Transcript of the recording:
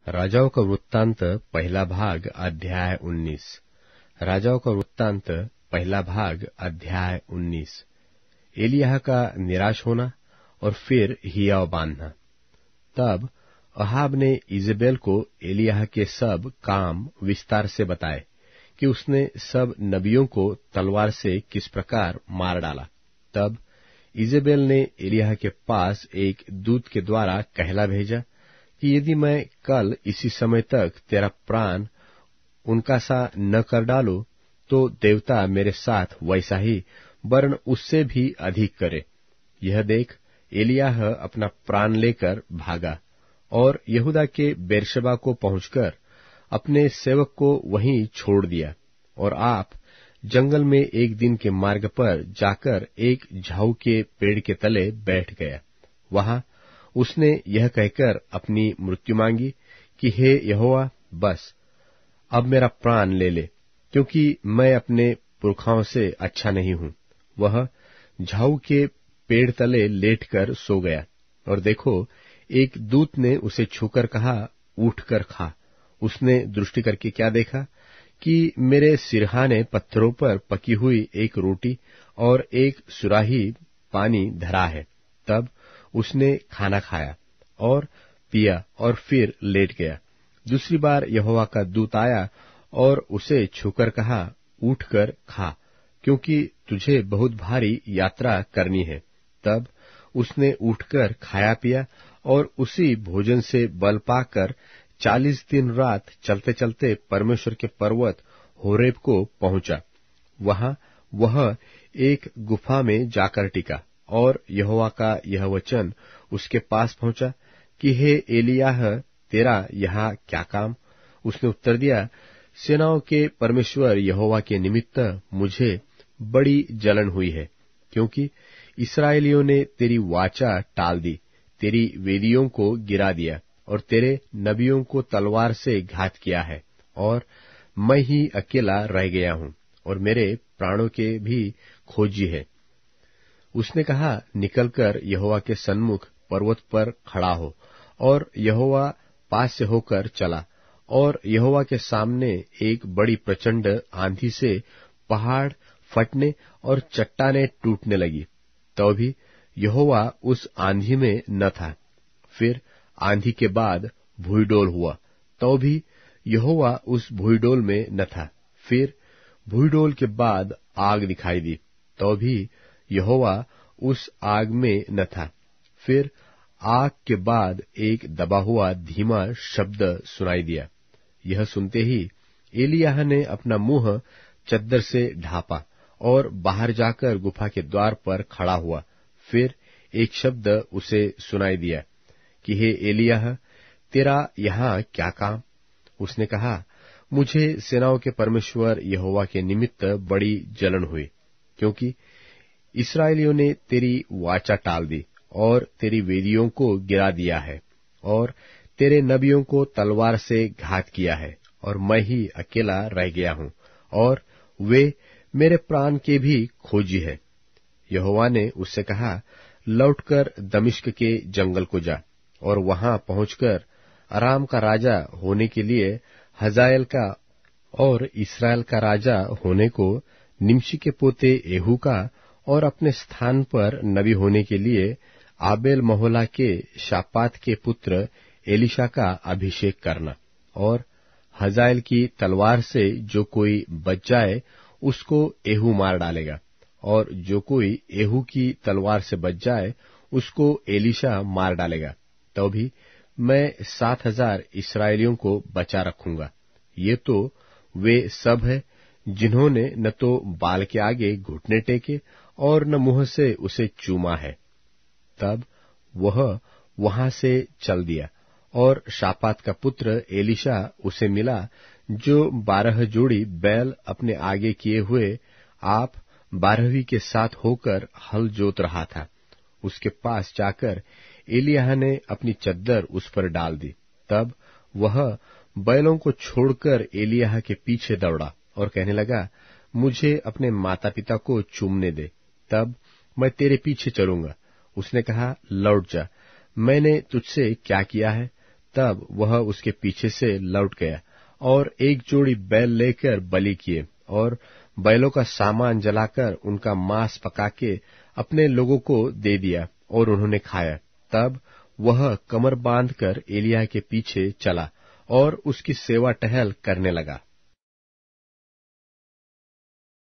राजाओं का वृत्तांत पहला भाग अध्याय 19। राजाओं का वृत्तांत पहला भाग अध्याय 19। एलिय्याह का निराश होना और फिर हियाव बांधना। तब अहाब ने इजेबेल को एलिय्याह के सब काम विस्तार से बताए कि उसने सब नबियों को तलवार से किस प्रकार मार डाला। तब इजेबेल ने एलिय्याह के पास एक दूत के द्वारा कहला भेजा कि यदि मैं कल इसी समय तक तेरा प्राण उनका सा न कर डालूं, तो देवता मेरे साथ वैसा ही वरन उससे भी अधिक करे। यह देख एलिय्याह अपना प्राण लेकर भागा और यहूदा के बेरशेबा को पहुंचकर अपने सेवक को वहीं छोड़ दिया। और आप जंगल में एक दिन के मार्ग पर जाकर एक झाऊ के पेड़ के तले बैठ गया। वहां उसने यह कहकर अपनी मृत्यु मांगी कि हे यहोवा, बस अब मेरा प्राण ले ले, क्योंकि मैं अपने पुरखाओं से अच्छा नहीं हूं। वह झाऊ के पेड़ तले लेटकर सो गया। और देखो, एक दूत ने उसे छूकर कहा, उठकर खा। उसने दृष्टि करके क्या देखा कि मेरे सिरहाने पत्थरों पर पकी हुई एक रोटी और एक सुराही पानी धरा है। तब उसने खाना खाया और पिया और फिर लेट गया। दूसरी बार यहोवा का दूत आया और उसे छूकर कहा, उठकर खा, क्योंकि तुझे बहुत भारी यात्रा करनी है। तब उसने उठकर खाया पिया और उसी भोजन से बल पाकर 40 दिन रात चलते चलते परमेश्वर के पर्वत होरेब को पहुंचा। वहां वह एक गुफा में जाकर टिका और यहोवा का यह वचन उसके पास पहुंचा कि हे एलिय्याह, तेरा यहाँ क्या काम? उसने उत्तर दिया, सेनाओं के परमेश्वर यहोवा के निमित्त मुझे बड़ी जलन हुई है, क्योंकि इस्राएलियों ने तेरी वाचा टाल दी, तेरी वेदियों को गिरा दिया और तेरे नबियों को तलवार से घात किया है। और मैं ही अकेला रह गया हूं और मेरे प्राणों के भी खोजी है। उसने कहा, निकलकर यहोवा के सन्मुख पर्वत पर खड़ा हो। और यहोवा पास से होकर चला और यहोवा के सामने एक बड़ी प्रचंड आंधी से पहाड़ फटने और चट्टानें टूटने लगी। तो भी यहोवा उस आंधी में न था। फिर आंधी के बाद भूईडोल हुआ, तो भी यहोवा उस भूईडोल में न था। फिर भूईडोल के बाद आग दिखाई दी, तो भी यहोवा उस आग में न था। फिर आग के बाद एक दबा हुआ धीमा शब्द सुनाई दिया। यह सुनते ही एलिय्याह ने अपना मुंह चद्दर से ढांपा और बाहर जाकर गुफा के द्वार पर खड़ा हुआ। फिर एक शब्द उसे सुनाई दिया कि हे एलिय्याह, तेरा यहाँ क्या काम? उसने कहा, मुझे सेनाओं के परमेश्वर यहोवा के निमित्त बड़ी जलन हुई, क्योंकि इस्राएलियों ने तेरी वाचा टाल दी और तेरी वेदियों को गिरा दिया है और तेरे नबियों को तलवार से घात किया है, और मैं ही अकेला रह गया हूं और वे मेरे प्राण के भी खोजी है। यहोवा ने उससे कहा, लौटकर दमिश्क के जंगल को जा और वहां पहुंचकर अराम का राजा होने के लिए हजाएल का और इस्राएल का राजा होने को निमशी के पोते एहू का और अपने स्थान पर नबी होने के लिए आबेल महोला के शापात के पुत्र एलीशा का अभिषेक करना। और हजाएल की तलवार से जो कोई बच जाए उसको एहू मार डालेगा, और जो कोई एहू की तलवार से बच जाए उसको एलीशा मार डालेगा। तो भी मैं 7,000 इस्राएलियों को बचा रखूंगा। ये तो वे सब है जिन्होंने न तो बाल के आगे घुटने टेके और न मुंह से उसे चूमा है। तब वह वहां से चल दिया और शापात का पुत्र एलीशा उसे मिला, जो 12 जोड़ी बैल अपने आगे किए हुए आप 12वीं के साथ होकर हल जोत रहा था। उसके पास जाकर एलिय्याह ने अपनी चद्दर उस पर डाल दी। तब वह बैलों को छोड़कर एलिय्याह के पीछे दौड़ा और कहने लगा, मुझे अपने माता पिता को चूमने दे, तब मैं तेरे पीछे चलूंगा। उसने कहा, लौट जा, मैंने तुझसे क्या किया है? तब वह उसके पीछे से लौट गया और एक जोड़ी बैल लेकर बलि किए और बैलों का सामान जलाकर उनका मांस पका के अपने लोगों को दे दिया और उन्होंने खाया। तब वह कमर बांधकर एलिय्याह के पीछे चला और उसकी सेवा टहल करने लगा।